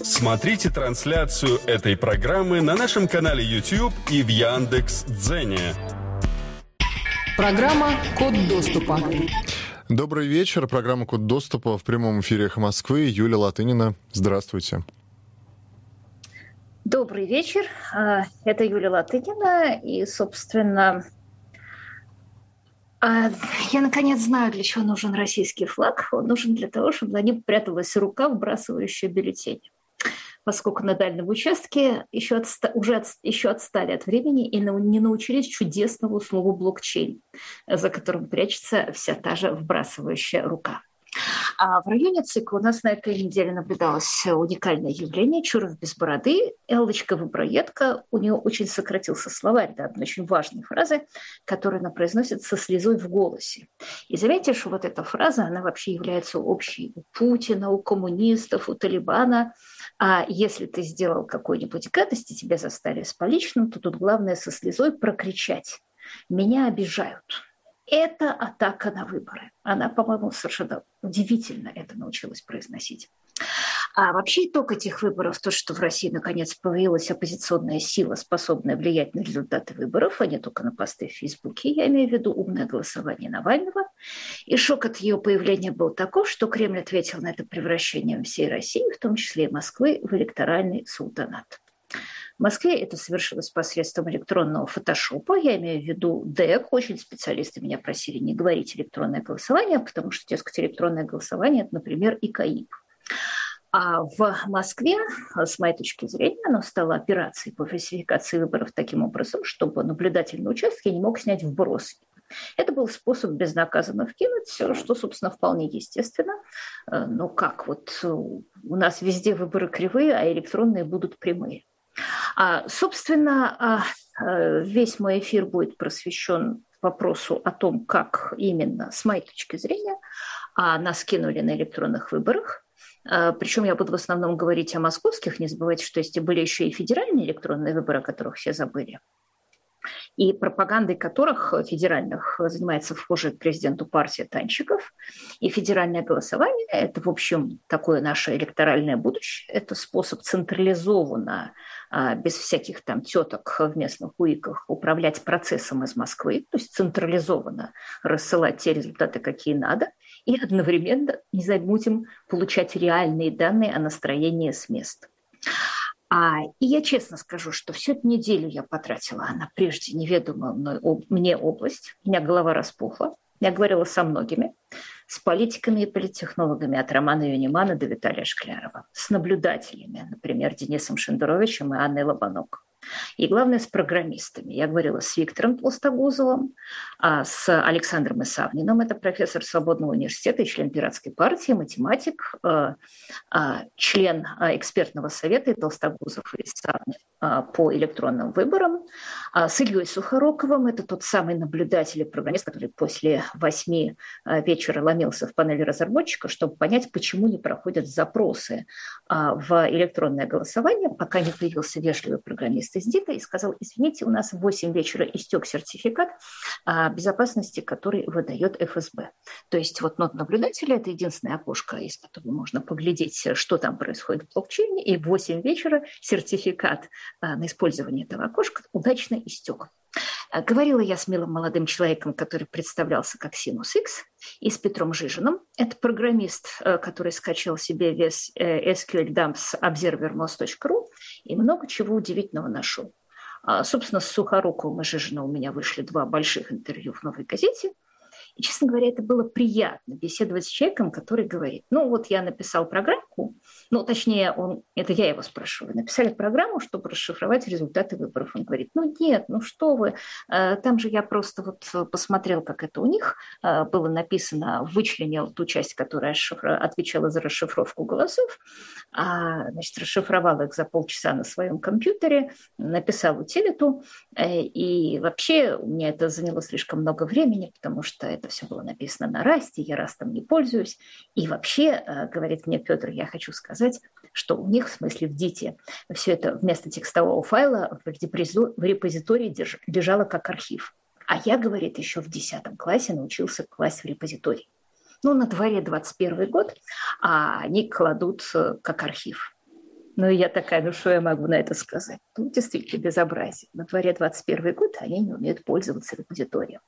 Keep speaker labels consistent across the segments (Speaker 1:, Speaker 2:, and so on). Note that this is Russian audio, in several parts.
Speaker 1: Смотрите трансляцию этой программы на нашем канале YouTube и в Яндекс.Дзене.
Speaker 2: Программа «Код доступа».
Speaker 3: Добрый вечер. Программа «Код доступа» в прямом эфире «Эхо Москвы». Юлия Латынина. Здравствуйте.
Speaker 4: Добрый вечер. Это Юлия Латынина. И, собственно, я наконец знаю, для чего нужен российский флаг. Он нужен для того, чтобы за ним пряталась рука, выбрасывающая бюллетень. Поскольку на дальнем участке еще отстали от времени и не научились чудесному слову блокчейн, за которым прячется вся та же вбрасывающая рука. А в районе ЦИК у нас на этой неделе наблюдалось уникальное явление. Чуров без бороды, Эллочка-выброедка. У нее очень сократился словарь до одной очень важной фразы, которую она произносит со слезой в голосе. И заметьте, что вот эта фраза, она вообще является общей у Путина, у коммунистов, у Талибана. А если ты сделал какую-нибудь гадость и тебя застали с поличным, то тут главное со слезой прокричать: «Меня обижают». Это атака на выборы. Она, по-моему, совершенно удивительно это научилась произносить. А вообще итог этих выборов, то, что в России наконец появилась оппозиционная сила, способная влиять на результаты выборов, а не только на посты в Фейсбуке, я имею в виду умное голосование Навального. И шок от ее появления был таков, что Кремль ответил на это превращением всей России, в том числе и Москвы, в электоральный султанат. В Москве это совершилось посредством электронного фотошопа. Я имею в виду ДЭК. Очень специалисты меня просили не говорить электронное голосование, потому что, дескать, электронное голосование – это, например, и КАИП. А в Москве, с моей точки зрения, оно стало операцией по фальсификации выборов таким образом, чтобы наблюдатель на участке не мог снять вброс. Это был способ безнаказанно вкинуть, что, собственно, вполне естественно. Но как вот у нас везде выборы кривые, а электронные будут прямые. Собственно, весь мой эфир будет посвящен вопросу о том, как именно, с моей точки зрения, нас кинули на электронных выборах. Причем я буду в основном говорить о московских. Не забывайте, что были еще и федеральные электронные выборы, о которых все забыли. И пропагандой которых федеральных занимается вхожая к президенту партия Танчиков. И федеральное голосование – это, в общем, такое наше электоральное будущее. Это способ централизованно, без всяких там теток в местных уиках, управлять процессом из Москвы, то есть централизованно рассылать те результаты, какие надо, и одновременно, не забудем, получать реальные данные о настроении с мест. И я честно скажу, что всю эту неделю я потратила на прежде неведомую мне область. У меня голова распухла. Я говорила со многими, с политиками и политтехнологами от Романа Юнимана до Виталия Шклярова, с наблюдателями, например, Денисом Шендеровичем и Анной Лобанок. И главное, с программистами. Я говорила с Виктором Толстогузовым, с Александром Исавниным, это профессор Свободного университета и член Пиратской партии, математик, член экспертного совета и Толстогузов и Исавнин по электронным выборам, с Ильей Сухоруковым, это тот самый наблюдатель и программист, который после 8 вечера ломился в панель разработчика, чтобы понять, почему не проходят запросы в электронное голосование, пока не появился вежливый программист из ДИКа и сказал: извините, у нас в 8 вечера истек сертификат безопасности, который выдает ФСБ. То есть вот нот наблюдателя – это единственное окошко, из которого можно поглядеть, что там происходит в блокчейне, и в 8 вечера сертификат на использование этого окошка удачно истек. Говорила я с милым молодым человеком, который представлялся как Sinus X, и с Петром Жижиным. Это программист, который скачал себе весь SQL Dumps observermos.ru и много чего удивительного нашел. Собственно, с Сухоруковым и Жижиным у меня вышли 2 больших интервью в «Новой газете». И, честно говоря, это было приятно беседовать с человеком, который говорит: ну вот я написал программку, точнее, это я его спрашиваю, написали программу, чтобы расшифровать результаты выборов. Он говорит: ну нет, ну что вы, там же я просто вот посмотрел, как это у них было написано, вычленил ту часть, которая отвечала за расшифровку голосов, расшифровал их за полчаса на своем компьютере, написал утилиту, и вообще у меня это заняло слишком много времени, потому что это все было написано на Расте, я Растом не пользуюсь. И вообще, говорит мне Петр, я хочу сказать, что у них, в смысле в ДИТе, все это вместо текстового файла в репозитории лежало как архив. А я, говорит, еще в 10 классе научился класть в репозиторий. На дворе 21 год, а они кладут как архив. Ну, я такая, ну, что я могу на это сказать? Ну, действительно, безобразие. На дворе 21 год, а они не умеют пользоваться аудиторией.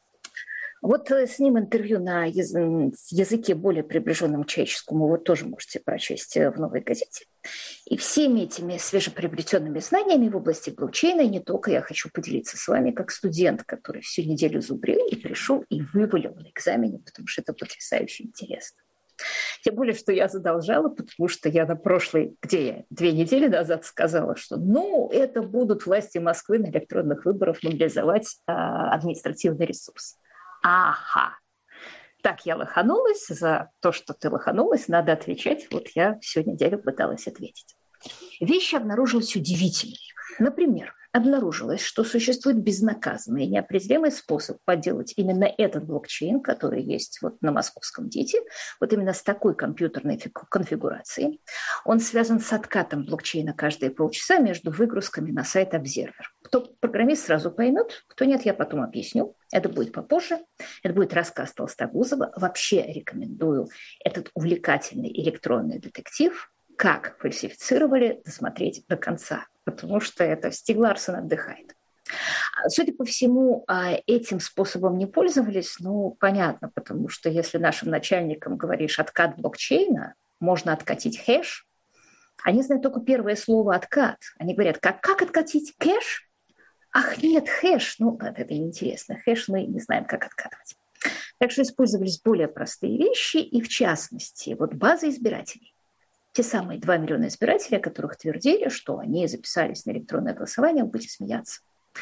Speaker 4: Вот с ним интервью на языке более приближенном к человеческому вы тоже можете прочесть в «Новой газете». И всеми этими свежеприобретенными знаниями в области блокчейна не только я хочу поделиться с вами как студент, который всю неделю зубрил и пришел и вывалил на экзамене, потому что это потрясающе интересно. Тем более, что я задолжала, потому что я на прошлой, 2 недели назад сказала, что это будут власти Москвы на электронных выборах мобилизовать административный ресурс. Ага. Так я лоханулась. За то, что ты лоханулась, надо отвечать. Вот я всю неделю пыталась ответить. Вещи обнаружились удивительные. Например, обнаружилось, что существует безнаказанный и неопределимый способ подделать именно этот блокчейн, который есть вот на московском ДИТе, вот именно с такой компьютерной конфигурацией. Он связан с откатом блокчейна каждые полчаса между выгрузками на сайт Observer. Кто программист, сразу поймет, кто нет, я потом объясню. Это будет попозже. Это будет рассказ Толстогузова. Вообще рекомендую этот увлекательный электронный детектив «Как фальсифицировали» досмотреть до конца, потому что это Стиг Ларсон отдыхает. Судя по всему, этим способом не пользовались, понятно, потому что если нашим начальникам говоришь «откат блокчейна», можно откатить хэш, они знают только первое слово «откат». Они говорят, как откатить кэш? Ах, нет, хэш. Это неинтересно. Хэш мы не знаем, как откатывать. Так что использовались более простые вещи, и в частности, вот база избирателей. Те самые 2 миллиона избирателей, о которых твердили, что они записались на электронное голосование, вы будете смеяться.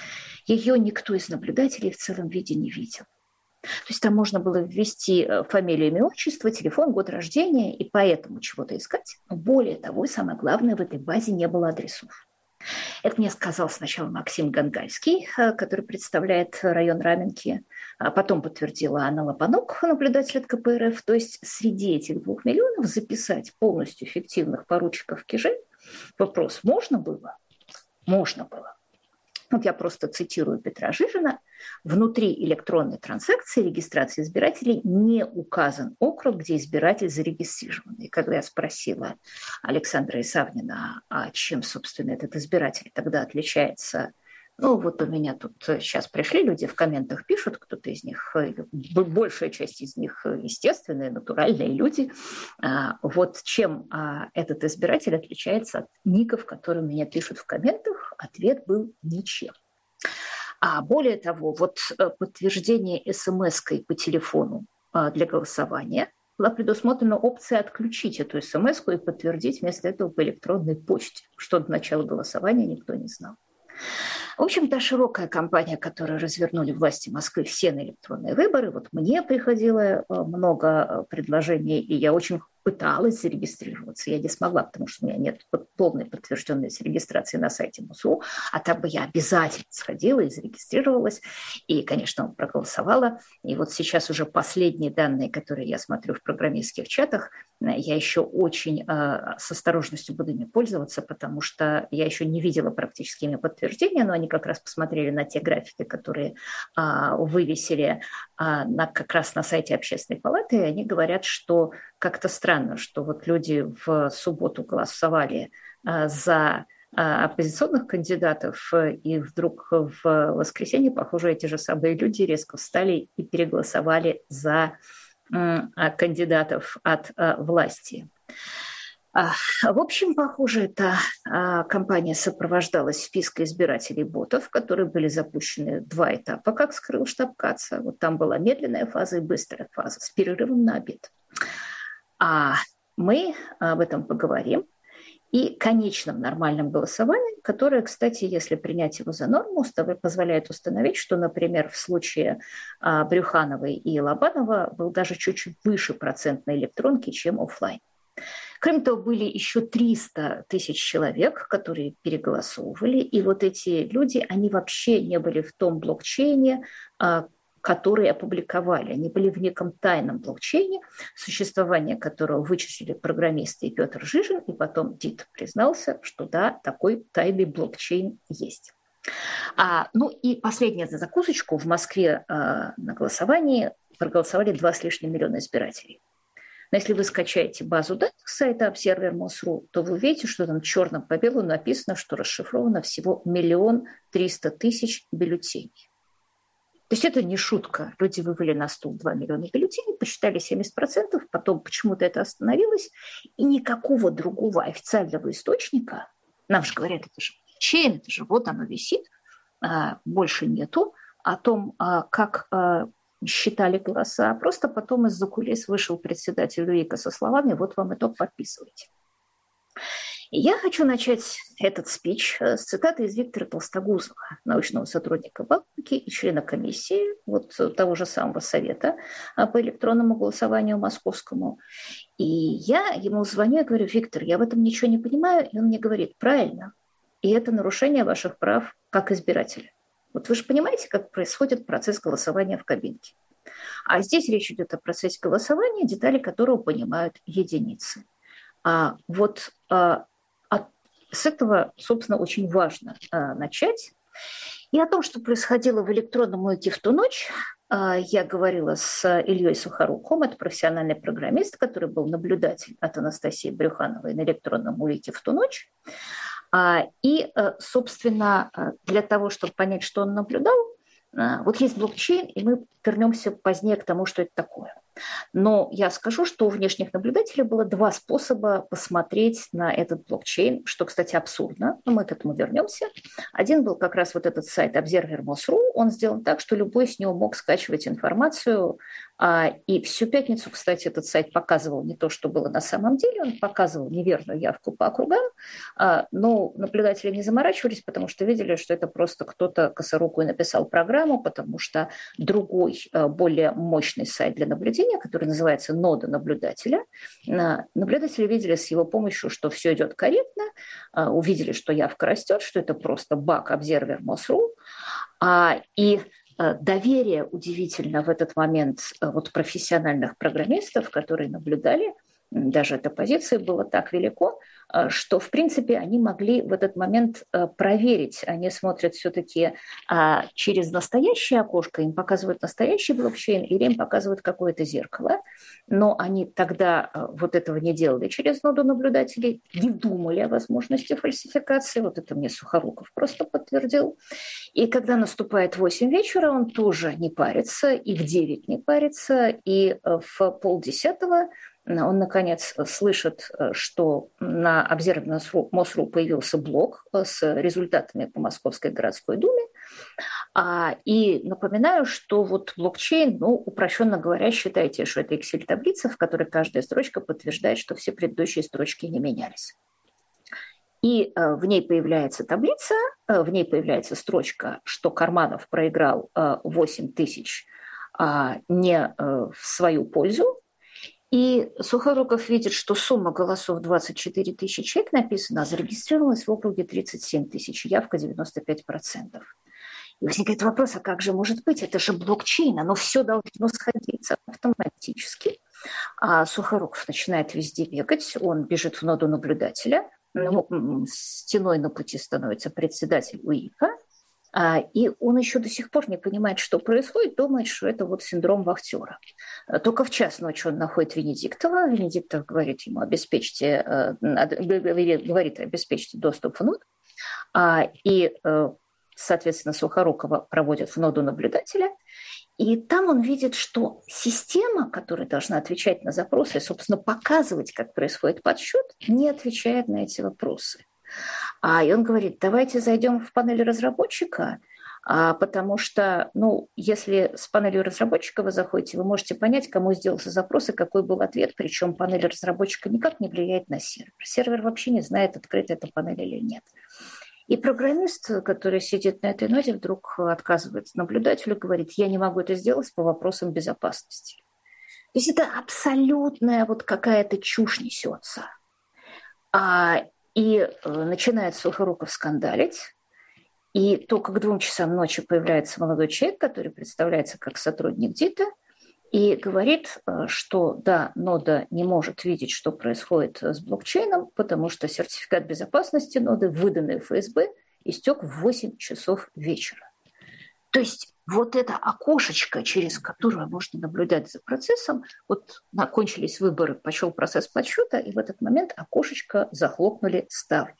Speaker 4: Ее никто из наблюдателей в целом виде не видел. То есть там можно было ввести фамилию, имя, отчество, телефон, год рождения, и поэтому чего-то искать. Более того, самое главное, в этой базе не было адресов. Это мне сказал сначала Максим Гангальский, который представляет район Раменки, а потом подтвердила Анна Лопанок, наблюдатель от КПРФ. То есть среди этих 2 миллионов записать полностью фиктивных поручиков Кижей вопрос можно было? Можно было. Вот я просто цитирую Петра Жижина. Внутри электронной транзакции регистрации избирателей не указан округ, где избиратель зарегистрирован. И когда я спросила Александра Исавнина, а чем, собственно, этот избиратель тогда отличается, вот у меня тут сейчас пришли люди, в комментах пишут, кто-то из них, большая часть из них естественные, натуральные люди. Вот чем этот избиратель отличается от ников, которые меня пишут в комментах, ответ был ничем. А более того, вот подтверждение смс-кой по телефону для голосования была предусмотрена опция отключить эту смс-ку и подтвердить вместо этого по электронной почте, что до начала голосования никто не знал. В общем, та широкая кампания, которую развернули власти Москвы все на электронные выборы, вот мне приходило много предложений, и я очень пыталась зарегистрироваться. Я не смогла, потому что у меня нет полной подтвержденной регистрации на сайте МСУ, а так бы я обязательно сходила и зарегистрировалась, и, конечно, проголосовала. И вот сейчас уже последние данные, которые я смотрю в программистских чатах, я еще очень с осторожностью буду ими пользоваться, потому что я еще не видела практически ими подтверждения, но они как раз посмотрели на те графики, которые вывесили как раз на сайте Общественной палаты, и они говорят, что как-то странно, что вот люди в субботу голосовали за оппозиционных кандидатов, и вдруг в воскресенье, похоже, эти же самые люди резко встали и переголосовали за кандидатов от власти. В общем, похоже, эта кампания сопровождалась списком избирателей-ботов, которые были запущены 2 этапа, как скрыл штаб Каца. Вот там была медленная фаза и быстрая фаза с перерывом на обед. А мы об этом поговорим. И конечном нормальном голосовании, которое, кстати, если принять его за норму, позволяет установить, что, например, в случае Брюхановой и Лобанова был даже чуть-чуть выше процент на электронке, чем офлайн. Кроме того, были еще 300 тысяч человек, которые переголосовывали, и вот эти люди, они вообще не были в том блокчейне, которые опубликовали. Они были в неком тайном блокчейне, существование которого вычислили программисты и Петр Жижин, и потом ДИТ признался, что да, такой тайный блокчейн есть. И последняя за закусочку. В Москве на голосовании проголосовали 2 с лишним миллиона избирателей. Но если вы скачаете базу данных с сайта Observer.Mos.ru, то вы увидите, что там черным по белому написано, что расшифровано всего 1 300 000 бюллетеней. То есть это не шутка. Люди вывели на стол 2 миллиона бюллетеней, посчитали 70%, потом почему-то это остановилось, и никакого другого официального источника, нам же говорят, это же блокчейн, это же вот оно висит, больше нету, о том, как считали голоса. Просто потом из-за кулис вышел председатель УИКа со словами: вот вам итог, подписывайте. И я хочу начать этот спич с цитаты из Виктора Толстогузова, научного сотрудника Балтики и члена комиссии вот того же самого совета по электронному голосованию московскому. И я ему звоню и говорю: Виктор, я в этом ничего не понимаю. И он мне говорит: правильно, и это нарушение ваших прав как избирателя. Вот вы же понимаете, как происходит процесс голосования в кабинке. А здесь речь идет о процессе голосования, детали которого понимают единицы. С этого, собственно, очень важно начать. И о том, что происходило в электронном УИКе в ту ночь, я говорила с Ильей Сухоруковым, это профессиональный программист, который был наблюдатель от Анастасии Брюхановой на электронном УИКе в ту ночь. И, собственно, для того, чтобы понять, что он наблюдал, вот есть блокчейн, и мы вернемся позднее к тому, что это такое. Но я скажу, что у внешних наблюдателей было 2 способа посмотреть на этот блокчейн, что, кстати, абсурдно, но мы к этому вернемся. Один был как раз вот этот сайт Observer.Mos.ru, он сделан так, что любой с него мог скачивать информацию, и всю пятницу, кстати, этот сайт показывал не то, что было на самом деле, он показывал неверную явку по округам, но наблюдатели не заморачивались, потому что видели, что это просто кто-то косорукой написал программу, потому что другой, более мощный сайт для наблюдения, который называется «Нода наблюдателя». Наблюдатели видели с его помощью, что все идет корректно, увидели, что явка растет, что это просто баг Observer.Mos.ru. И доверие удивительно в этот момент вот профессиональных программистов, которые наблюдали, даже эта позиция была так велико, что, в принципе, они могли в этот момент проверить. Они смотрят все-таки через настоящее окошко, им показывают настоящий блокчейн или им показывают какое-то зеркало. Но они тогда вот этого не делали через ноду наблюдателей, не думали о возможности фальсификации. Вот это мне Сухоруков просто подтвердил. И когда наступает 8 вечера, он тоже не парится, и в 9 не парится, и в 9:30 он, наконец, слышит, что на Observer.Mos.ru появился блог с результатами по Московской городской думе. И напоминаю, что вот блокчейн, упрощенно говоря, считайте, что это Excel-таблица, в которой каждая строчка подтверждает, что все предыдущие строчки не менялись. И в ней появляется таблица, в ней появляется строчка, что Карманов проиграл 8 тысяч не в свою пользу. И Сухоруков видит, что сумма голосов 24 тысячи человек написана, а зарегистрировалась в округе 37 тысяч, явка 95%. И возникает вопрос, а как же может быть? Это же блокчейн, оно все должно сходиться автоматически. А Сухоруков начинает везде бегать, он бежит в ноду наблюдателя, стеной на пути становится председатель УИКа, и он еще до сих пор не понимает, что происходит, думает, что это вот синдром вахтера. Только в час ночи он находит Венедиктова. Венедиктов говорит ему: обеспечьте доступ в ноду. И, соответственно, Сухорукова проводят в ноду наблюдателя. И там он видит, что система, которая должна отвечать на запросы и, собственно, показывать, как происходит подсчет, не отвечает на эти вопросы. И он говорит: давайте зайдем в панель разработчика, потому что, если с панелью разработчика вы заходите, вы можете понять, кому сделался запрос и какой был ответ, причем панель разработчика никак не влияет на сервер. Сервер вообще не знает, открыта эта панель или нет. И программист, который сидит на этой ноде, вдруг отказывается наблюдателю, говорит: я не могу это сделать по вопросам безопасности. То есть это абсолютная вот какая-то чушь несется. И начинает Сухоруков скандалить. И только к 2 часам ночи появляется молодой человек, который представляется как сотрудник ДИТа, и говорит, что да, нода не может видеть, что происходит с блокчейном, потому что сертификат безопасности ноды, выданный ФСБ, истек в 8 часов вечера. То есть вот это окошечко, через которое можно наблюдать за процессом, вот кончились выборы, пошел процесс подсчета, и в этот момент окошечко захлопнули ставни.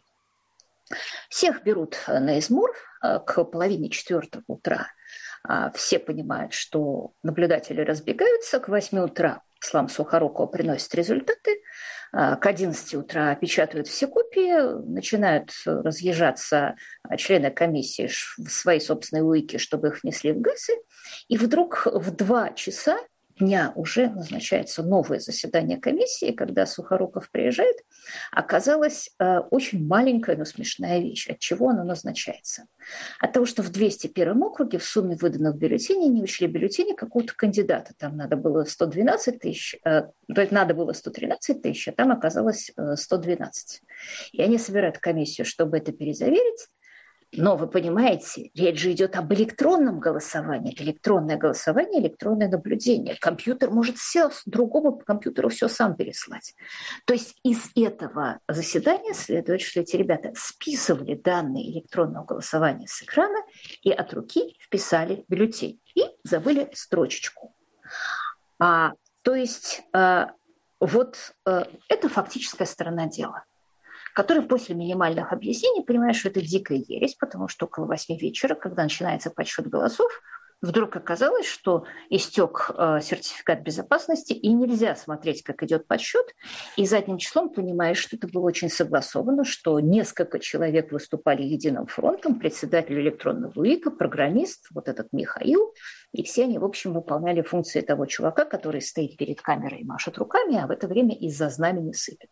Speaker 4: Всех берут на измор к половине 4 утра. Все понимают, что наблюдатели разбегаются. К 8 утра Слам Сухорукова приносит результаты. К 11 утра печатают все копии, начинают разъезжаться члены комиссии в свои собственные уики, чтобы их внесли в ГЭСы. И вдруг в 2 часа дня уже назначается новое заседание комиссии, когда Сухоруков приезжает, оказалась очень маленькая, но смешная вещь. От чего она назначается? От того, что в 201 округе в сумме выданных бюллетеней не учли бюллетени какого-то кандидата. Там надо было 112 тысяч, то есть надо было 113 тысяч, а там оказалось 112. И они собирают комиссию, чтобы это перезаверить. Но вы понимаете, речь же идет об электронном голосовании. Это электронное голосование, электронное наблюдение. Компьютер может другому компьютеру все сам переслать. То есть из этого заседания следует, что эти ребята списывали данные электронного голосования с экрана и от руки вписали бюллетень. И забыли строчечку. То есть вот это фактическая сторона дела, который после минимальных объяснений понимает, что это дикая ересь, потому что около 8 вечера, когда начинается подсчет голосов, вдруг оказалось, что истек сертификат безопасности, и нельзя смотреть, как идет подсчет, и задним числом понимаешь, что это было очень согласовано, что несколько человек выступали единым фронтом, председатель электронного УИКа, программист, вот этот Михаил, и все они, в общем, выполняли функции того чувака, который стоит перед камерой и машет руками, а в это время из-за знамени сыпет.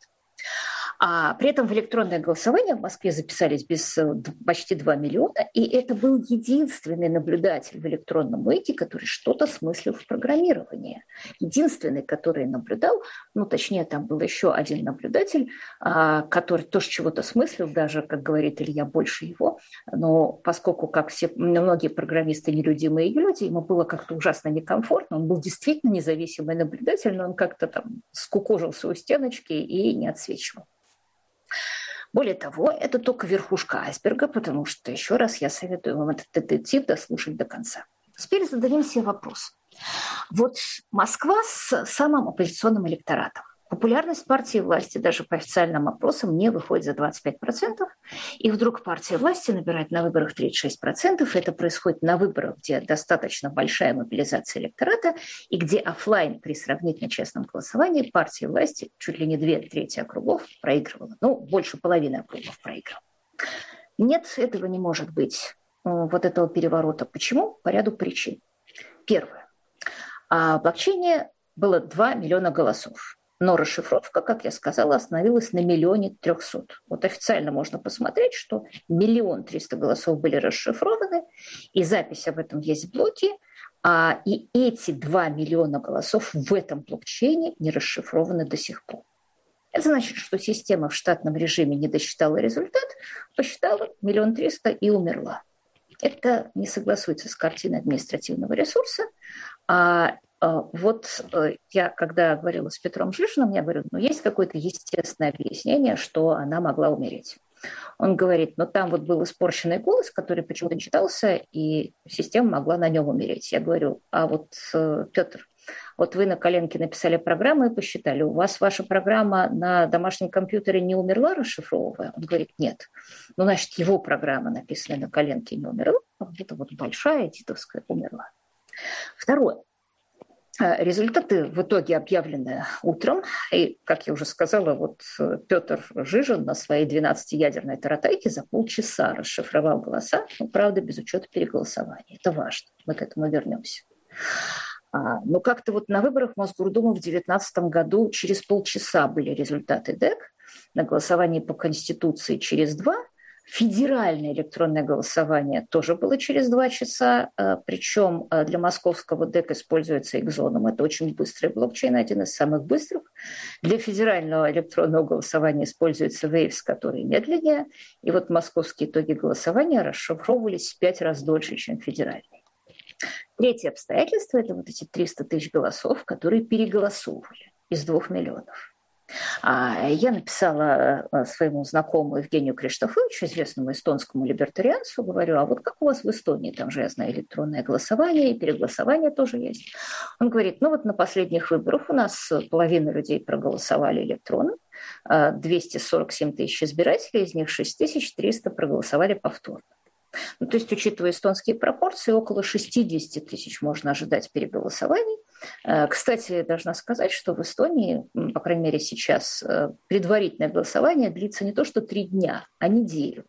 Speaker 4: А при этом в электронное голосование в Москве записались почти 2 миллиона, и это был единственный наблюдатель в электронном УИКе, который что-то смыслил в программировании. Единственный, который наблюдал, точнее, там был еще один наблюдатель, который тоже чего-то смыслил, даже, как говорит Илья, больше его, но поскольку, как все, многие программисты нелюдимые люди, ему было как-то ужасно некомфортно, он был действительно независимый наблюдатель, но он как-то там скукожился у стеночки и не отсвечивал. Более того, это только верхушка айсберга, потому что, еще раз, я советую вам этот детектив дослушать до конца. Теперь зададим себе вопрос. Вот Москва с самым оппозиционным электоратом. Популярность партии власти даже по официальным опросам не выходит за 25%, и вдруг партия власти набирает на выборах 36%. Это происходит на выборах, где достаточно большая мобилизация электората, и где офлайн при сравнительно честном голосовании партия власти чуть ли не 2/3 округов проигрывала. Больше половины округов проигрывала. Нет, этого не может быть, вот этого переворота. Почему? По ряду причин. Первое. В блокчейне было 2 миллиона голосов. Но расшифровка, как я сказала, остановилась на 1 300 000. Вот официально можно посмотреть, что 1 300 000 голосов были расшифрованы, и запись об этом есть в блоге, и эти 2 миллиона голосов в этом блокчейне не расшифрованы до сих пор. Это значит, что система в штатном режиме не досчитала результат, посчитала 1 300 000 и умерла. Это не согласуется с картиной административного ресурса. Вот я, когда говорила с Петром Жижиным, я говорю, есть какое-то естественное объяснение, что она могла умереть. Он говорит, там вот был испорченный голос, который почему-то не читался, и система могла на нем умереть. Я говорю, Петр, вот вы на коленке написали программу и посчитали, у вас ваша программа на домашнем компьютере не умерла, расшифровывая? Он говорит, нет. Значит, его программа, написанная на коленке, не умерла, а вот эта вот большая титовская умерла. Второе. Результаты в итоге объявлены утром. И, как я уже сказала, Петр Жижин на своей 12-ядерной таратайке за полчаса расшифровал голоса, правда, без учета переголосования. Это важно. Мы к этому вернемся. Но как-то на выборах в Мосгордуму в 2019 году через полчаса были результаты ДЭК, на голосовании по Конституции через 2. Федеральное электронное голосование тоже было через 2 часа, причем для московского ДЭК используется Экзоном. Это очень быстрый блокчейн, один из самых быстрых. Для федерального электронного голосования используется Waves, который медленнее. И московские итоги голосования расшифровывались в 5 раз дольше, чем федеральные. Третье обстоятельство – это эти 300 000 голосов, которые переголосовывали из 2 миллионов. Я написала своему знакомому Евгению Криштофовичу, известному эстонскому либертарианцу, говорю, а вот как у вас в Эстонии, там же, я знаю, электронное голосование, и переголосование тоже есть. Он говорит, ну вот на последних выборах у нас половина людей проголосовали электронно, 247 тысяч избирателей, из них 6300 проголосовали повторно. Ну, то есть, учитывая эстонские пропорции, около 60 тысяч можно ожидать переголосований. Кстати, должна сказать, что в Эстонии, по крайней мере сейчас, предварительное голосование длится не то что 3 дня, а неделю.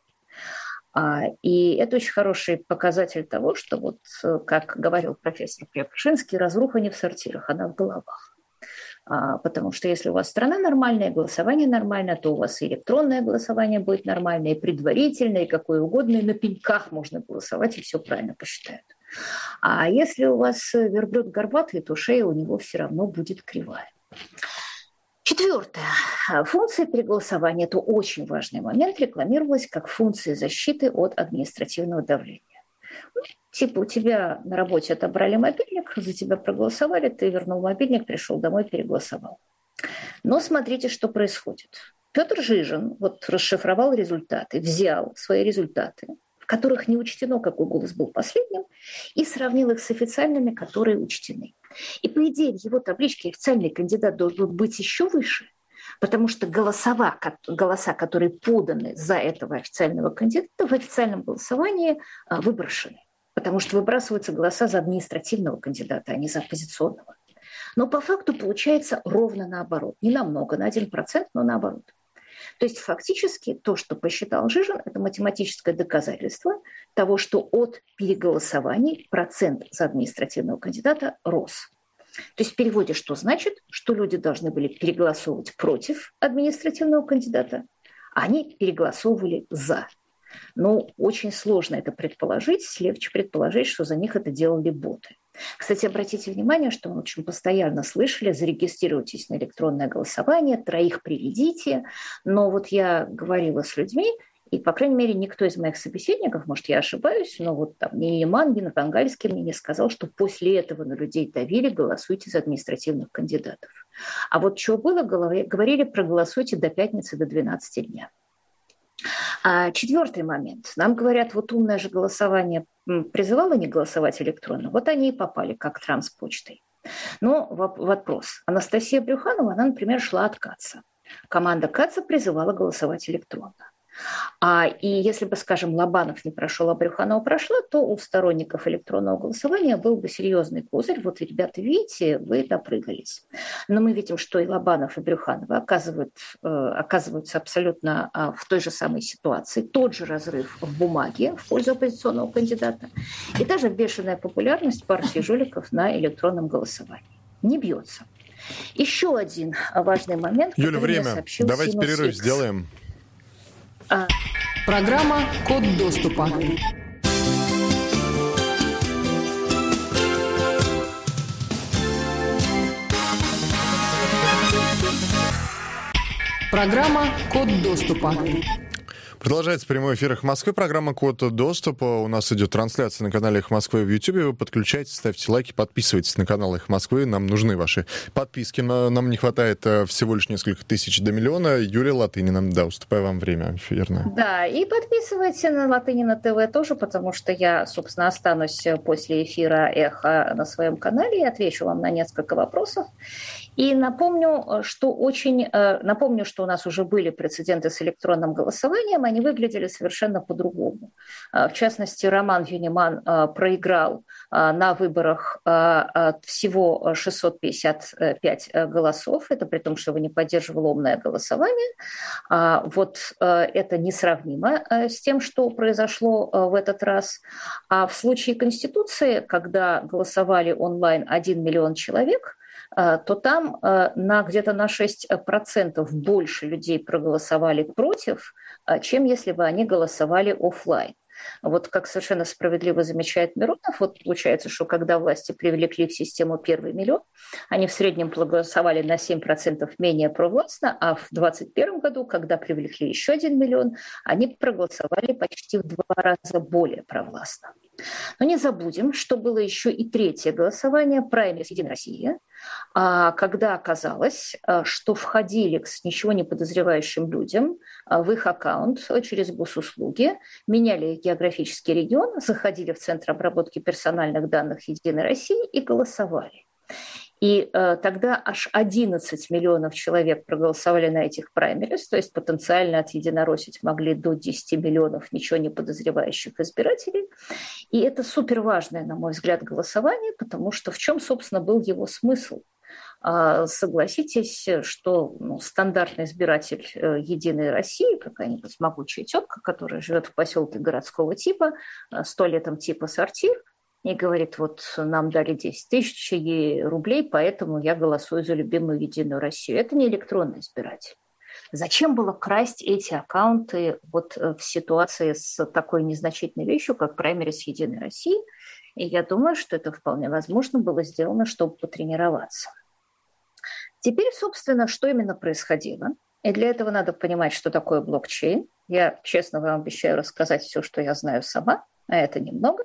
Speaker 4: И это очень хороший показатель того, что, вот, как говорил профессор Преображенский, разруха не в сортирах, она в головах. Потому что если у вас страна нормальная, голосование нормальное, то у вас и электронное голосование будет нормальное, и предварительное, и какое угодно, и на пеньках можно голосовать, и все правильно посчитают. А если у вас верблюд горбатый, то шея у него все равно будет кривая. Четвертое. Функция переголосования – это очень важный момент, рекламировалась как функция защиты от административного давления. Типа у тебя на работе отобрали мобильник, за тебя проголосовали, ты вернул мобильник, пришел домой, переголосовал. Но смотрите, что происходит. Петр Жижин вот расшифровал результаты, взял свои результаты, в которых не учтено, какой голос был последним, и сравнил их с официальными, которые учтены. И по идее в его табличке официальный кандидат должен быть еще выше, потому что голоса, которые поданы за этого официального кандидата, в официальном голосовании выброшены. Потому что выбрасываются голоса за административного кандидата, а не за оппозиционного. Но по факту получается ровно наоборот. Не намного, на 1%, но наоборот. То есть фактически то, что посчитал Жижин, это математическое доказательство того, что от переголосований процент за административного кандидата рос. То есть в переводе что значит? Что люди должны были переголосовывать против административного кандидата, а они переголосовывали за. Но очень сложно это предположить, легче предположить, что за них это делали боты. Кстати, обратите внимание, что мы очень постоянно слышали: зарегистрируйтесь на электронное голосование, 3 приведите. Но вот я говорила с людьми, и, по крайней мере, никто из моих собеседников, может, я ошибаюсь, но вот там ни Яман, ни Натангальский мне не сказал, что после этого на людей давили: голосуйте за административных кандидатов. А вот что было, говорили: проголосуйте до пятницы, до 12 дня. Четвертый момент. Нам говорят, вот умное же голосование призывало не голосовать электронно. Вот они и попали, как Трамп с почтой. Но вопрос. Анастасия Брюханова, она, например, шла от Каца. Команда Каца призывала голосовать электронно. И если бы, скажем, Лобанов не прошел, а Брюханова прошла, то у сторонников электронного голосования был бы серьезный козырь. Вот, ребята, видите, вы допрыгались. Но мы видим, что и Лобанов, и Брюханова оказываются абсолютно в той же самой ситуации. Тот же разрыв в бумаге в пользу оппозиционного кандидата. И даже бешеная популярность партии жуликов на электронном голосовании. Не бьется. Еще один важный момент.
Speaker 3: Юля, время. Давайте перерыв сделаем.
Speaker 2: Программа «Код доступа». Программа «Код доступа».
Speaker 3: Продолжается прямой эфир «Эхо Москвы». Программа «Код доступа». У нас идет трансляция на канале «Эхо Москвы» в YouTube. Вы подключайтесь, ставьте лайки, подписывайтесь на канал «Эхо Москвы». Нам нужны ваши подписки. Нам не хватает всего лишь несколько тысяч до миллиона. Юлия Латынина, да, уступаю вам время эфирное.
Speaker 4: Да, и подписывайтесь на Латынина ТВ тоже, потому что я, собственно, останусь после эфира «Эхо» на своем канале и отвечу вам на несколько вопросов. И напомню, что у нас уже были прецеденты с электронным голосованием, они выглядели совершенно по-другому. В частности, Роман Юниман проиграл на выборах всего 655 голосов. Это при том, что его не поддерживало умное голосование. Вот это несравнимо с тем, что произошло в этот раз. А в случае Конституции, когда голосовали онлайн 1 миллион человек, то там где-то на 6% больше людей проголосовали против, чем если бы они голосовали офлайн. Вот как совершенно справедливо замечает Миронов, вот получается, что когда власти привлекли в систему первый миллион, они в среднем проголосовали на 7% менее провластно, а в 2021 году, когда привлекли еще 1 миллион, они проголосовали почти в 2 раза более провластно. Но не забудем, что было еще и третье голосование, праймерис «Единой России», когда оказалось, что входили с ничего не подозревающим людям в их аккаунт через госуслуги, меняли географический регион, заходили в Центр обработки персональных данных «Единой России» и голосовали. И тогда аж 11 миллионов человек проголосовали на этих праймерис, то есть потенциально отъединоросить могли до 10 миллионов ничего не подозревающих избирателей. И это суперважное, на мой взгляд, голосование, потому что в чем, собственно, был его смысл? Согласитесь, что стандартный избиратель «Единой России», какая-нибудь могучая тетка, которая живет в поселке городского типа, с туалетом типа сортир, и говорит, вот нам дали 10 тысяч рублей, поэтому я голосую за любимую «Единую Россию». Это не электронный избиратель. Зачем было красть эти аккаунты вот в ситуации с такой незначительной вещью, как праймерис «Единой России»? И я думаю, что это вполне возможно было сделано, чтобы потренироваться. Теперь, собственно, что именно происходило? И для этого надо понимать, что такое блокчейн. Я, честно вам обещаю рассказать все, что я знаю сама, а это немного.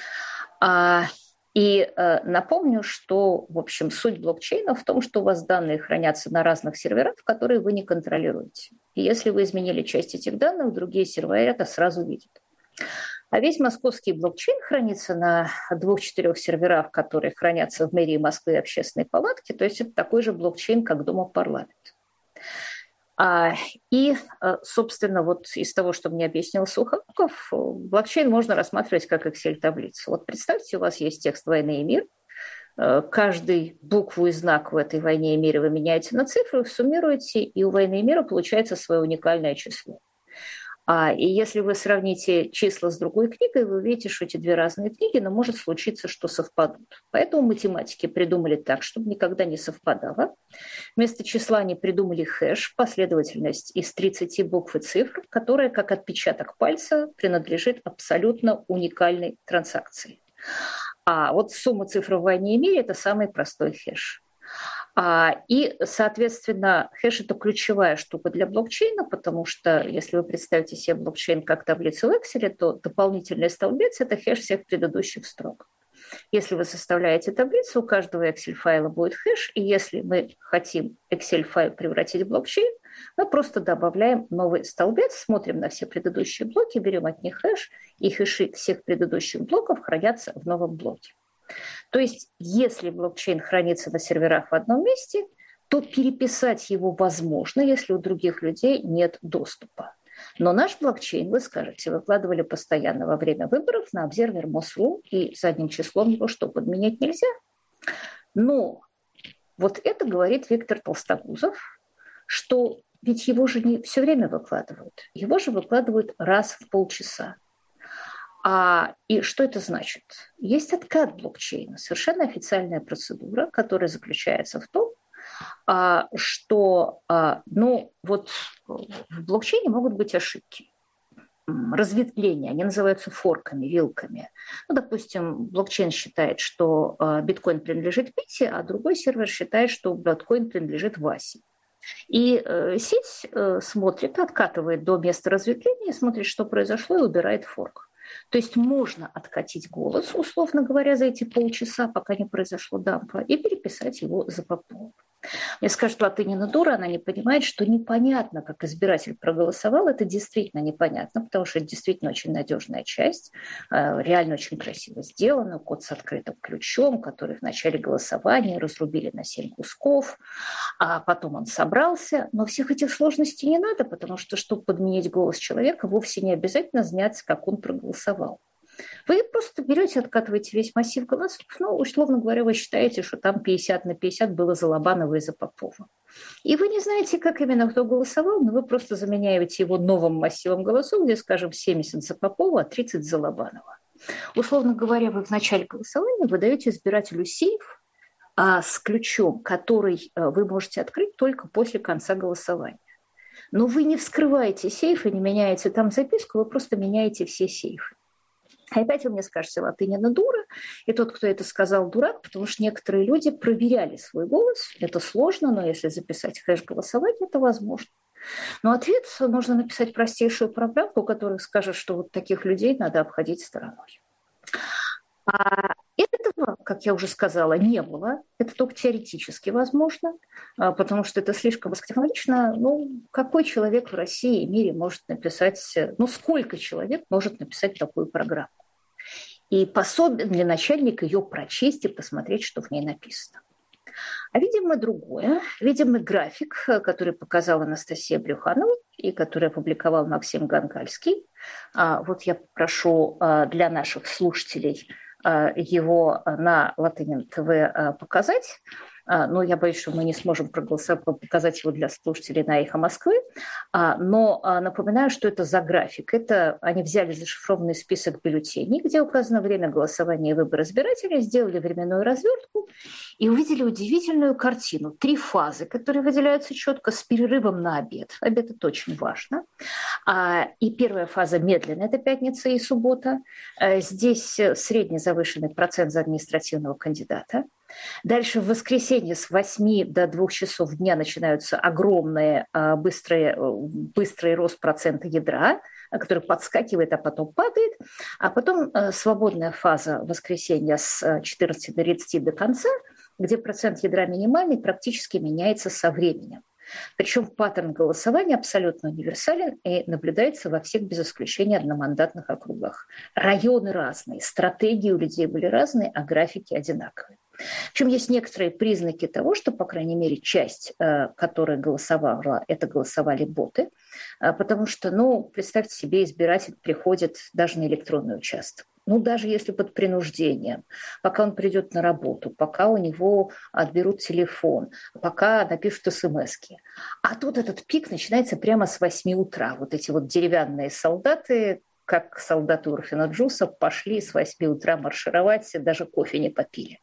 Speaker 4: И напомню, что, в общем, суть блокчейна в том, что у вас данные хранятся на разных серверах, которые вы не контролируете. И если вы изменили часть этих данных, другие серверы это сразу видят. А весь московский блокчейн хранится на 2-4 серверах, которые хранятся в мэрии Москвы и общественной палатке. То есть это такой же блокчейн, как Дума-парламент. И, собственно, вот из того, что мне объяснил Сухоруков, блокчейн можно рассматривать как Excel-таблицу. Вот представьте, у вас есть текст «Война и мир». Каждый букву и знак в этой «Войне и мире» вы меняете на цифры, их суммируете, и у «Войны и мира» получается свое уникальное число. И если вы сравните числа с другой книгой, вы увидите, что эти две разные книги, но может случиться, что совпадут. Поэтому математики придумали так, чтобы никогда не совпадало. Вместо числа они придумали хэш, последовательность из 30 букв и цифр, которая, как отпечаток пальца, принадлежит абсолютно уникальной транзакции. А вот сумма цифр в «Войне и мире» – это самый простой хэш. И, соответственно, хэш – это ключевая штука для блокчейна, потому что если вы представите себе блокчейн как таблицу в Excel, то дополнительный столбец – это хэш всех предыдущих строк. Если вы составляете таблицу, у каждого Excel-файла будет хэш, и если мы хотим Excel-файл превратить в блокчейн, мы просто добавляем новый столбец, смотрим на все предыдущие блоки, берем от них хэш, и хэши всех предыдущих блоков хранятся в новом блоке. То есть, если блокчейн хранится на серверах в одном месте, то переписать его возможно, если у других людей нет доступа. Но наш блокчейн, вы скажете, выкладывали постоянно во время выборов на обсервер Мосру, и задним числом его что, подменять нельзя? Но вот это говорит Виктор Толстогузов, что ведь его же не все время выкладывают, его же выкладывают раз в полчаса. И что это значит? Есть откат блокчейна, совершенно официальная процедура, которая заключается в том, что в блокчейне могут быть ошибки, разветвления, они называются форками, вилками. Допустим, блокчейн считает, что биткоин принадлежит Пете, а другой сервер считает, что биткоин принадлежит Васе. И сеть смотрит, откатывает до места разветвления, смотрит, что произошло, и убирает форк. То есть можно откатить голос, условно говоря, за эти полчаса, пока не произошло дампа, и переписать его за Попова. Мне скажут, Латынина дура, она не понимает, что непонятно, как избиратель проголосовал. Это действительно непонятно, потому что это действительно очень надежная часть, реально очень красиво сделано, код с открытым ключом, который в начале голосования разрубили на 7 кусков, а потом он собрался. Но всех этих сложностей не надо, потому что, чтобы подменить голос человека, вовсе не обязательно знать, как он проголосовал. Вы просто берете, откатываете весь массив голосов, условно говоря, вы считаете, что там 50/50 было за Лобанова и за Попова. И вы не знаете, как именно кто голосовал, но вы просто заменяете его новым массивом голосов, где, скажем, 70 за Попова, а 30 за Лобанова. Условно говоря, вы в начале голосования выдаете избирателю сейф с ключом, который вы можете открыть только после конца голосования. Но вы не вскрываете сейф и не меняете там записку, вы просто меняете все сейфы. А опять вы мне скажете, Латынина дура, и тот, кто это сказал, дурак, потому что некоторые люди проверяли свой голос. Это сложно, но если записать хэш голосования, это возможно. Но ответ нужно написать простейшую программку, которая скажет, что вот таких людей надо обходить стороной. А этого, как я уже сказала, не было. Это только теоретически возможно, потому что это слишком высокотехнологично. Ну, какой человек в России и мире может написать, ну, сколько человек может написать такую программу? И пособие для начальника ее прочесть и посмотреть, что в ней написано. А видим мы другое. Видим мы график, который показала Анастасия Брюханова и который опубликовал Максим Гангальский. Вот я попрошу для наших слушателей его на Латынин ТВ показать. Но я боюсь, что мы не сможем показать его для слушателей на «Эхо Москвы». Но напоминаю, что это за график. Это они взяли зашифрованный список бюллетеней, где указано время голосования и выбора избирателей, сделали временную развертку и увидели удивительную картину. 3 фазы, которые выделяются четко с перерывом на обед. Обед – это очень важно. И первая фаза медленная – это пятница и суббота. Здесь средний завышенный процент за административного кандидата. Дальше в воскресенье с 8 до 2 часов дня начинаются огромные быстрый рост процента ядра, который подскакивает, а потом падает. А потом свободная фаза воскресенья с 14 до 30 до конца, где процент ядра минимальный, практически меняется со временем. Причем паттерн голосования абсолютно универсален и наблюдается во всех без исключения одномандатных округах. Районы разные, стратегии у людей были разные, а графики одинаковые. Причем есть некоторые признаки того, что, по крайней мере, часть, которая голосовала, это голосовали боты, потому что, представьте себе, избиратель приходит даже на электронный участок. Даже если под принуждением, пока он придет на работу, пока у него отберут телефон, пока напишут смс-ки. А тут этот пик начинается прямо с 8 утра. Вот эти вот деревянные солдаты, как солдаты Урфина Джуса, пошли с 8 утра маршировать, даже кофе не попили.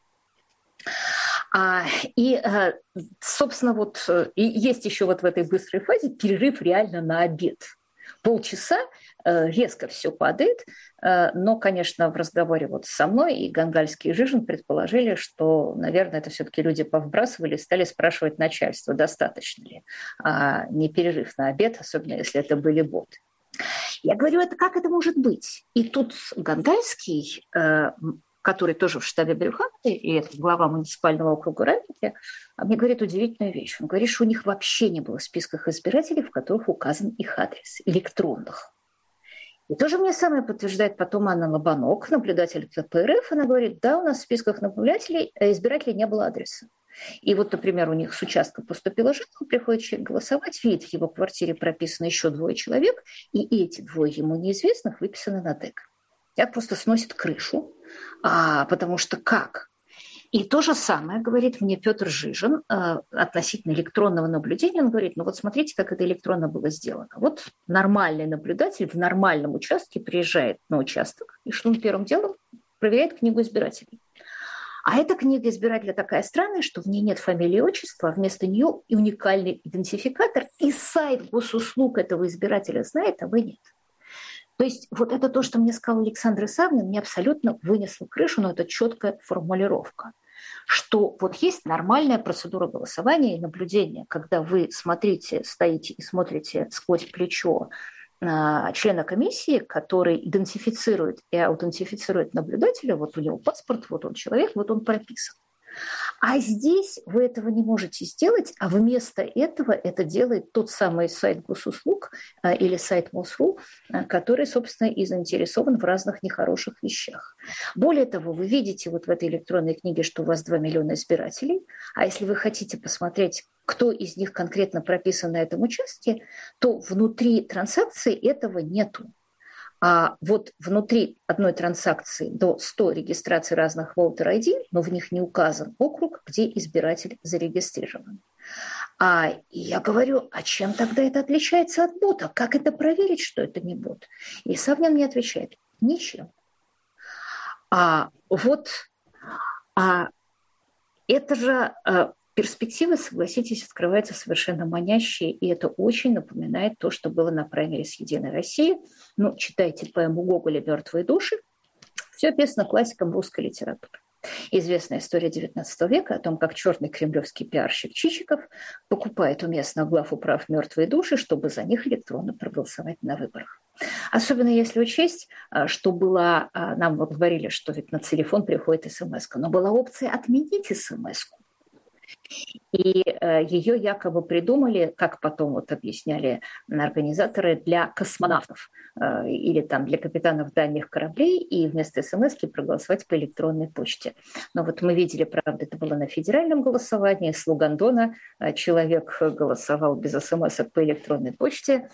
Speaker 4: Собственно, и есть еще вот в этой быстрой фазе перерыв реально на обед. Полчаса резко все падает, но, конечно, в разговоре со мной и Гангальский и Жижин предположили, что, наверное, это все-таки люди повбрасывали и стали спрашивать начальство, достаточно ли, а не перерыв на обед, особенно если это были боты. Я говорю, как это может быть? И тут Гангальский, который тоже в штабе Брюхановой, и это глава муниципального округа Раменки, мне говорит удивительную вещь. Он говорит, что у них вообще не было в списках избирателей, в которых указан их адрес, электронных. И тоже мне самое подтверждает потом Анна Лобанок, наблюдатель КПРФ. Она говорит, да, у нас в списках избирателей не было адреса. И вот, например, у них с участка поступила жалоба, приходит человек голосовать, видит, в его квартире прописано еще 2 человек, и эти 2 ему неизвестных выписаны на ДЭК. Человек просто сносит крышу, потому что как? И то же самое говорит мне Петр Жижин относительно электронного наблюдения. Он говорит, вот смотрите, как это электронно было сделано. Вот нормальный наблюдатель в нормальном участке приезжает на участок, и что он первым делом проверяет книгу избирателей. А эта книга избирателя такая странная, что в ней нет фамилии и отчества, а вместо нее и уникальный идентификатор, и сайт госуслуг этого избирателя знает, а вы нет. То есть вот это то, что мне сказал Александр Исавнин, мне абсолютно вынесло крышу, но это четкая формулировка, что вот есть нормальная процедура голосования и наблюдения, когда вы стоите и смотрите сквозь плечо члена комиссии, который идентифицирует и аутентифицирует наблюдателя, вот у него паспорт, вот он человек, вот он прописан. А здесь вы этого не можете сделать, а вместо этого это делает тот самый сайт госуслуг или сайт МОСРУ, который, собственно, и заинтересован в разных нехороших вещах. Более того, вы видите вот в этой электронной книге, что у вас 2 миллиона избирателей, а если вы хотите посмотреть, кто из них конкретно прописан на этом участке, то внутри транзакции этого нету. А вот внутри одной транзакции до 100 регистраций разных Voter ID, но в них не указан округ, где избиратель зарегистрирован. И я говорю, а чем тогда это отличается от бота? Как это проверить, что это не бот? И Савнин мне отвечает, ничем. Это же перспектива, согласитесь, открывается совершенно манящие, и это очень напоминает то, что было на праймерис «Единой России». Читайте поэму Гоголя «Мертвые души». Все описано классиком русской литературы. Известная история XIX века о том, как черный кремлевский пиарщик Чичиков покупает у местных глав управ мертвые души, чтобы за них электронно проголосовать на выборах. Особенно если учесть, что была, нам вот говорили, что ведь на телефон приходит смс-ка, но была опция отменить смс-ку. И ее якобы придумали, как потом вот объясняли организаторы, для космонавтов или там для капитанов дальних кораблей, и вместо смс-ки проголосовать по электронной почте. Но вот мы видели, правда, это было на федеральном голосовании, с Лугандона человек голосовал без смс-ок по электронной почте,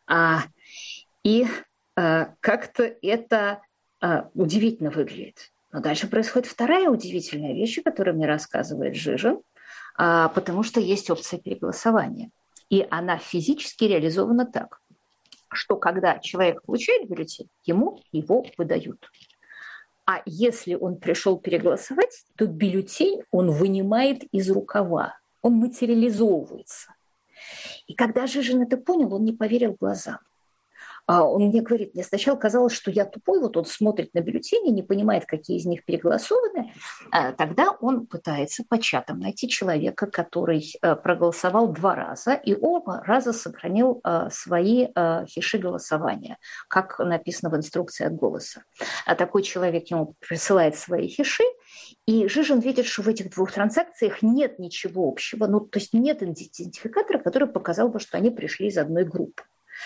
Speaker 4: и как-то это удивительно выглядит. Но дальше происходит вторая удивительная вещь, которую мне рассказывает Жижин, потому что есть опция переголосования. И она физически реализована так, что когда человек получает бюллетень, ему его выдают. А если он пришел переголосовать, то бюллетень он вынимает из рукава, он материализовывается. И когда Жижин это понял, он не поверил глазам. Он мне говорит, мне сначала казалось, что я тупой, вот он смотрит на бюллетени, не понимает, какие из них переголосованы. Тогда он пытается по чатам найти человека, который проголосовал 2 раза и оба раза сохранил свои хеши голосования, как написано в инструкции от «Голоса». Такой человек ему присылает свои хеши, и Жижин видит, что в этих 2 транзакциях нет ничего общего, то есть нет идентификатора, который показал бы, что они пришли из одной группы.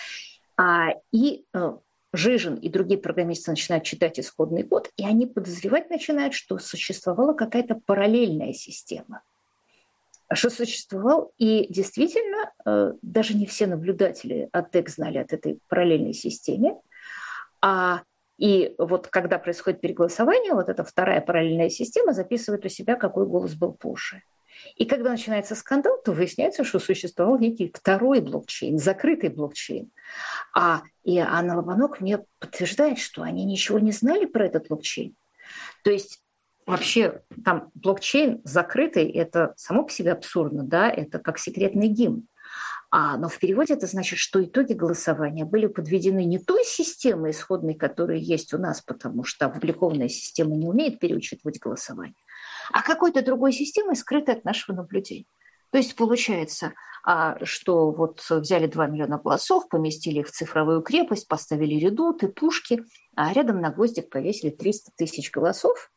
Speaker 4: И Жижин и другие программисты начинают читать исходный код, и они подозревать начинают, что существовала какая-то параллельная система. Что существовал, и действительно, даже не все наблюдатели АТЭК знали от этой параллельной системы. И вот когда происходит переголосование, вот эта вторая параллельная система записывает у себя, какой голос был позже. И когда начинается скандал, то выясняется, что существовал некий второй блокчейн, закрытый блокчейн. И Анна Лобанок мне подтверждает, что они ничего не знали про этот блокчейн. То есть вообще там блокчейн закрытый, это само по себе абсурдно, да, это как секретный гимн. Но в переводе это значит, что итоги голосования были подведены не той системой исходной, которая есть у нас, потому что опубликованная система не умеет переучитывать голосование, а какой-то другой системой, скрытой от нашего наблюдения. То есть получается, что вот взяли 2 миллиона голосов, поместили их в цифровую крепость, поставили редуты, пушки, а рядом на гвоздик повесили 300 тысяч голосов.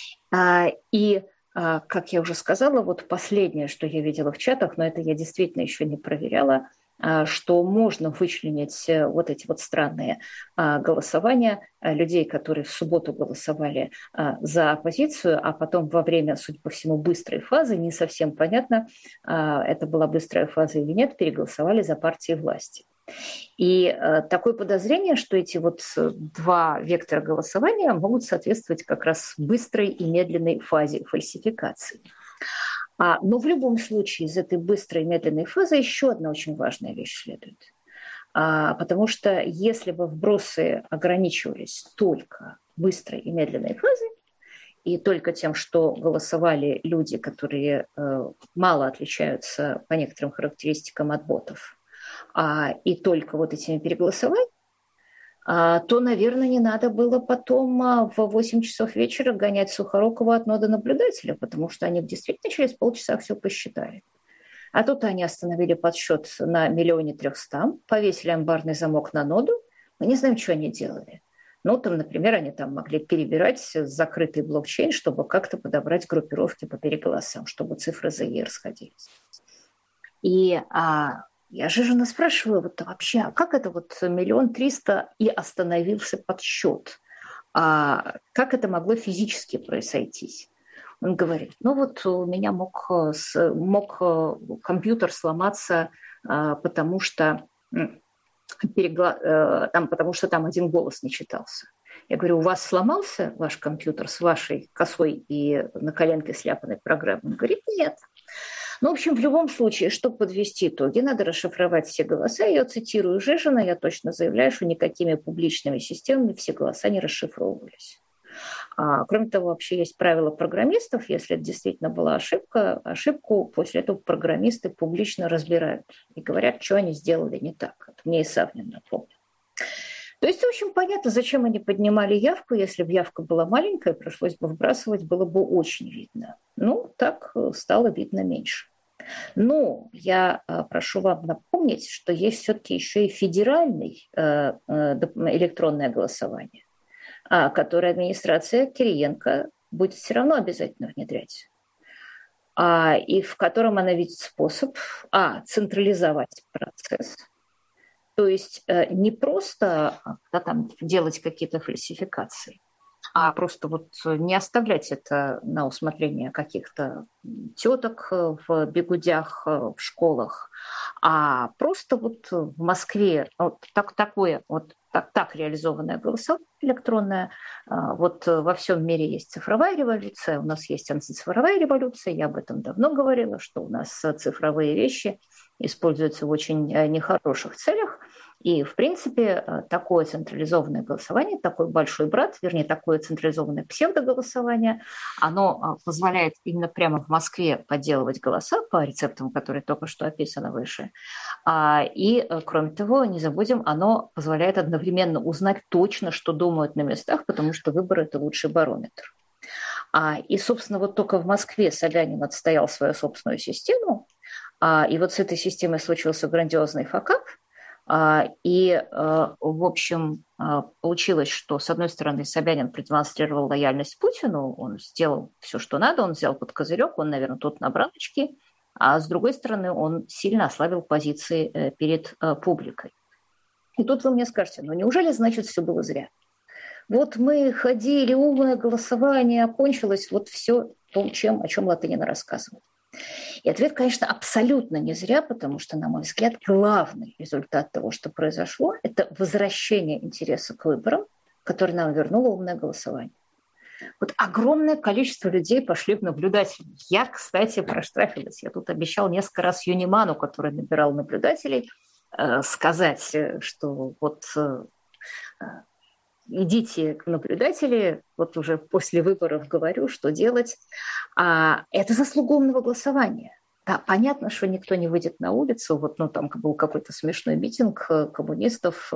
Speaker 4: И, как я уже сказала, вот последнее, что я видела в чатах, но это я действительно еще не проверяла, что можно вычленить вот эти вот странные голосования людей, которые в субботу голосовали за оппозицию, а потом во время, судя по всему, быстрой фазы, не совсем понятно, это была быстрая фаза или нет, переголосовали за партии власти. И такое подозрение, что эти вот 2 вектора голосования могут соответствовать как раз быстрой и медленной фазе фальсификации. Но в любом случае из этой быстрой и медленной фазы еще одна очень важная вещь следует. Потому что если бы вбросы ограничивались только быстрой и медленной фазой, и только тем, что голосовали люди, которые мало отличаются по некоторым характеристикам от ботов, и только вот этими переголосовать, то, наверное, не надо было потом в 8 часов вечера гонять Сухорукова от нода наблюдателя, потому что они действительно через полчаса все посчитали. А тут они остановили подсчет на 1 300 000, повесили амбарный замок на ноду. Мы не знаем, что они делали. Там, например, они там могли перебирать закрытый блокчейн, чтобы как-то подобрать группировки по переголосам, чтобы цифры за ЕР расходились. И я Жижина спрашиваю, вот вообще, как это вот 1 300 000 и остановился подсчет? Как это могло физически произойти? Он говорит, у меня мог компьютер сломаться, потому что там один голос не читался. Я говорю, у вас сломался ваш компьютер с вашей косой и на коленке сляпанной программой? Он говорит, нет. В общем, в любом случае, чтобы подвести итоги, надо расшифровать все голоса. Я цитирую Жижина, я точно заявляю, что никакими публичными системами все голоса не расшифровывались. Кроме того, вообще есть правило программистов, если это действительно была ошибку после этого программисты публично разбирают и говорят, что они сделали не так. Это мне Исавнин напомнил. То есть, в общем, понятно, зачем они поднимали явку. Если бы явка была маленькая, пришлось бы вбрасывать, было бы очень видно. Так стало видно меньше. Но я прошу вам напомнить, что есть все-таки еще и федеральный электронное голосование, которое администрация Кириенко будет все равно обязательно внедрять. И в котором она видит способ, централизовать процесс, то есть не просто там делать какие-то фальсификации, а просто вот не оставлять это на усмотрение каких-то теток в бигудях в школах, а просто вот в Москве так реализованное голосование электронное. Вот во всем мире есть цифровая революция, у нас есть антицифровая революция. Я об этом давно говорила, что у нас цифровые вещи используются в очень нехороших целях. И, в принципе, такое централизованное голосование, такой большой брат, вернее, такое централизованное псевдоголосование, оно позволяет именно прямо в Москве подделывать голоса по рецептам, которые только что описаны выше. И, кроме того, не забудем, оно позволяет одновременно узнать точно, что думают на местах, потому что выборы – это лучший барометр. И, собственно, вот только в Москве Собянин отстоял свою собственную систему, и вот с этой системой случился грандиозный факап. И, в общем, получилось, что, с одной стороны, Собянин продемонстрировал лояльность Путину, он сделал все, что надо, он взял под козырек, он, наверное, тут набрал очки, а с другой стороны, он сильно ослабил позиции перед публикой. И тут вы мне скажете, неужели, значит, все было зря? Вот мы ходили, умное голосование, окончилось вот все то, о чем Латынина рассказывает. И ответ, конечно, абсолютно не зря, потому что, на мой взгляд, главный результат того, что произошло, это возвращение интереса к выборам, который нам вернуло умное голосование. Вот огромное количество людей пошли в наблюдатели. Я, кстати, проштрафилась. Я тут обещал несколько раз Юниману, который набирал наблюдателей, сказать, что вот идите к наблюдателям, вот уже после выборов говорю, что делать. Это заслуга умного голосования. Да, понятно, что никто не выйдет на улицу. Вот, там был какой-то смешной митинг коммунистов.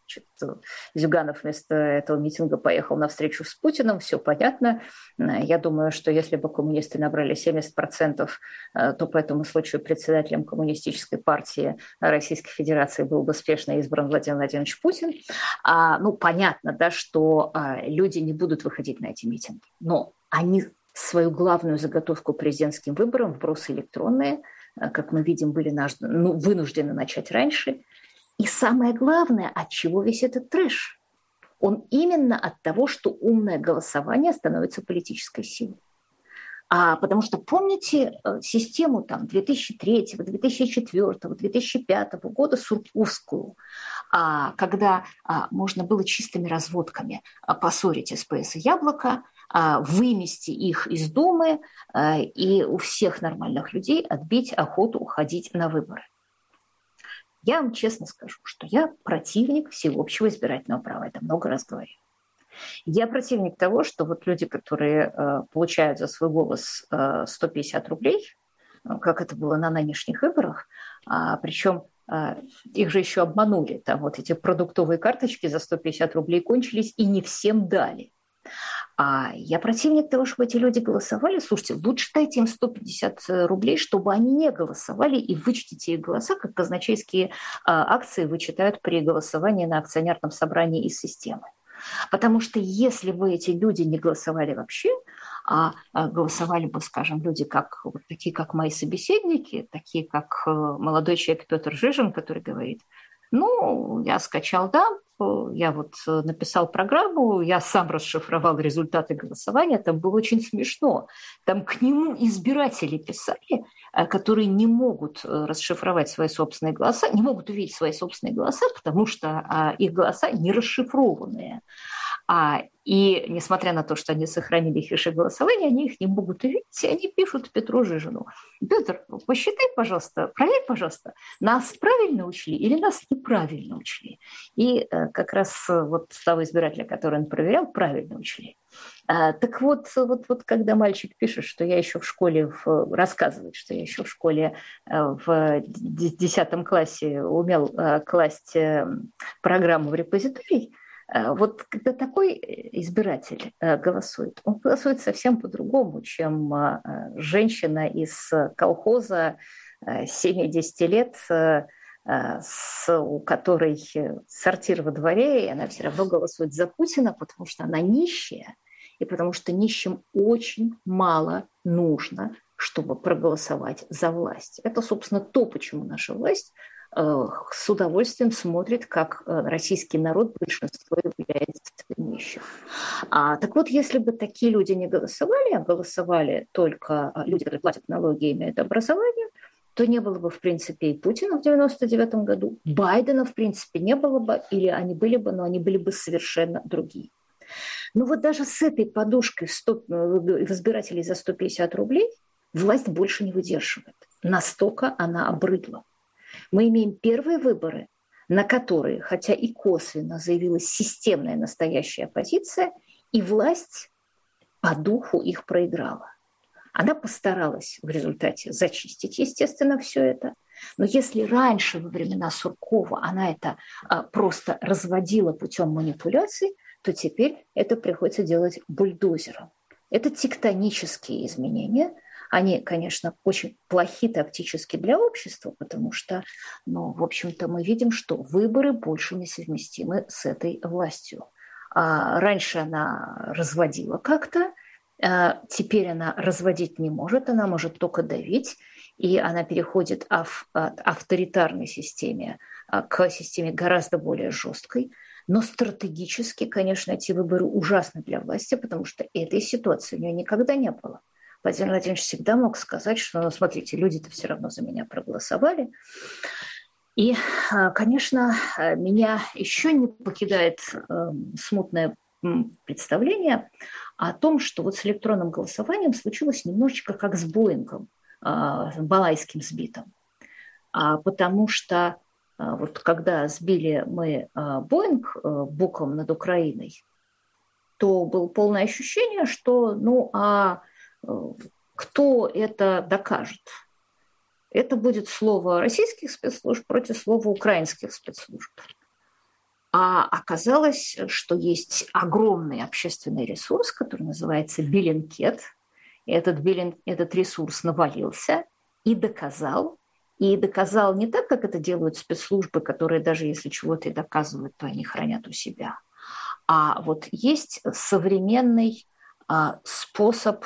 Speaker 4: Зюганов вместо этого митинга поехал на встречу с Путиным. Все понятно. Я думаю, что если бы коммунисты набрали 70%, то по этому случаю председателем коммунистической партии Российской Федерации был бы успешно избран Владимир Владимирович Путин. Понятно, да, что люди не будут выходить на эти митинги. Но они свою главную заготовку президентским выборам, вбросы электронные, как мы видим, были вынуждены начать раньше. И самое главное, от чего весь этот трэш? Он именно от того, что умное голосование становится политической силой. Потому что помните систему 2003, 2004, 2005 года Сурковскую, когда можно было чистыми разводками поссорить СПС и Яблоко, вымести их из Думы и у всех нормальных людей отбить охоту уходить на выборы. Я вам честно скажу, что я противник всеобщего избирательного права. Это много раз говорю. Я противник того, что вот люди, которые получают за свой голос 150 рублей, как это было на нынешних выборах, причем их же еще обманули. Там вот эти продуктовые карточки за 150 рублей кончились и не всем дали. Я противник того, чтобы эти люди голосовали. Слушайте, лучше дайте им 150 рублей, чтобы они не голосовали, и вычтите их голоса, как казначейские акции вычитают при голосовании на акционерном собрании из системы. Потому что если бы эти люди не голосовали вообще, голосовали бы, скажем, люди, такие как мои собеседники, такие как молодой человек Петр Жижин, который говорит, я скачал дамп, я вот написал программу, я сам расшифровал результаты голосования, там было очень смешно. Там к нему избиратели писали, которые не могут расшифровать свои собственные голоса, не могут увидеть свои собственные голоса, потому что их голоса не расшифрованные. И несмотря на то, что они сохранили фиши голосования, они их не могут увидеть, и они пишут Петру Жижину. Петр, посчитай, пожалуйста, проверь, пожалуйста, нас правильно учли или нас неправильно учли. И как раз вот того избирателя, который он проверял, правильно учли. Так вот, когда мальчик пишет, что я еще в школе, рассказывает, что я еще в школе в 10 классе умел класть программу в репозиторий, Вот когда такой избиратель голосует, он голосует совсем по-другому, чем женщина из колхоза 70 лет, у которой сортир во дворе, и она все равно голосует за Путина, потому что она нищая, и потому что нищим очень мало нужно, чтобы проголосовать за власть. Это, собственно, то, почему наша власть с удовольствием смотрит, как российский народ, большинство является нищим. Так вот, если бы такие люди не голосовали, а голосовали только люди, которые платят налоги и имеют образование, то не было бы, в принципе, и Путина в 1999 году, Байдена, в принципе, не было бы, или они были бы, но они были бы совершенно другие. Но вот даже с этой подушкой в избирателей за 150 рублей власть больше не выдерживает. Настолько она обрыдла. Мы имеем первые выборы, на которые, хотя и косвенно заявилась системная настоящая оппозиция, и власть по духу их проиграла. Она постаралась в результате зачистить, естественно, все это. Но если раньше, во времена Суркова, она это просто разводила путем манипуляций, то теперь это приходится делать бульдозером. Это тектонические изменения. Они, конечно, очень плохи тактически для общества, потому что, в общем-то, мы видим, что выборы больше несовместимы с этой властью. Раньше она разводила как-то, теперь она разводить не может, она может только давить, и она переходит от авторитарной системе к системе гораздо более жесткой. Но стратегически, конечно, эти выборы ужасны для власти, потому что этой ситуации у нее никогда не было. Владимир Владимирович всегда мог сказать, что, смотрите, люди-то все равно за меня проголосовали. И, конечно, меня еще не покидает смутное представление о том, что вот с электронным голосованием случилось немножечко как с Боингом, балайским сбитым. Потому что вот когда сбили мы Боинг боком над Украиной, то было полное ощущение, что кто это докажет? Это будет слово российских спецслужб против слова украинских спецслужб. А оказалось, что есть огромный общественный ресурс, который называется Bellingcat. И этот ресурс навалился и доказал не так, как это делают спецслужбы, которые даже если чего-то и доказывают, то они хранят у себя. А вот есть современный способ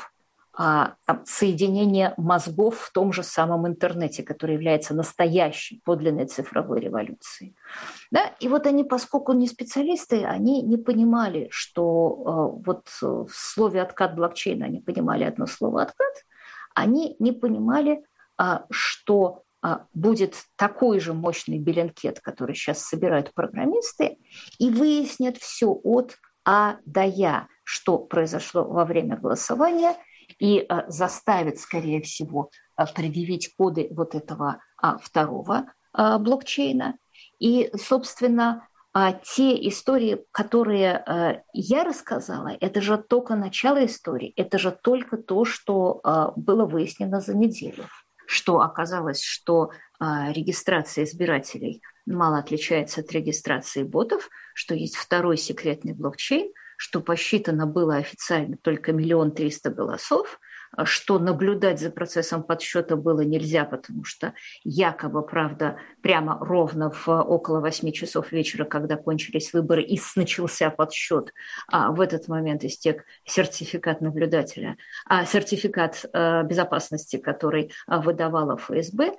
Speaker 4: соединения мозгов в том же самом интернете, который является настоящей, подлинной цифровой революцией. Да? И вот они, поскольку не специалисты, они не понимали, что вот в слове «откат блокчейна» они понимали одно слово «откат», они не понимали, что будет такой же мощный Bellingcat, который сейчас собирают программисты, и выяснят все от А до Я, что произошло во время голосования, и заставит, скорее всего, предъявить коды вот этого второго блокчейна. И, собственно, те истории, которые я рассказала, это же только начало истории, это же только то, что было выяснено за неделю, что оказалось, что регистрация избирателей мало отличается от регистрации ботов, что есть второй секретный блокчейн, что посчитано было официально только 1 300 000 голосов, что наблюдать за процессом подсчета было нельзя, потому что якобы, правда, прямо ровно около 8 часов вечера, когда кончились выборы и начался подсчет, в этот момент истек сертификат наблюдателя, сертификат безопасности, который выдавала ФСБ,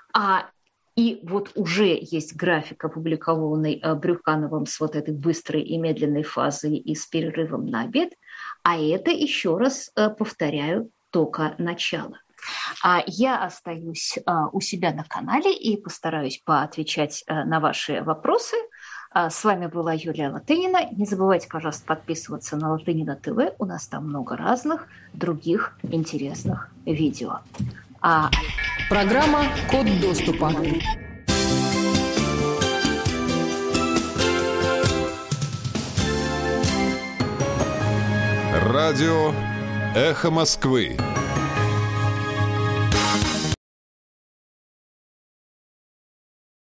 Speaker 4: и вот уже есть график, опубликованный Брюхановым с вот этой быстрой и медленной фазой и с перерывом на обед. А это, еще раз повторяю, только начало. Я остаюсь у себя на канале и постараюсь поотвечать на ваши вопросы. С вами была Юлия Латынина. Не забывайте, пожалуйста, подписываться на Латынина ТВ. У нас там много разных других интересных видео.
Speaker 2: Программа «Код доступа».
Speaker 5: Радио «Эхо Москвы».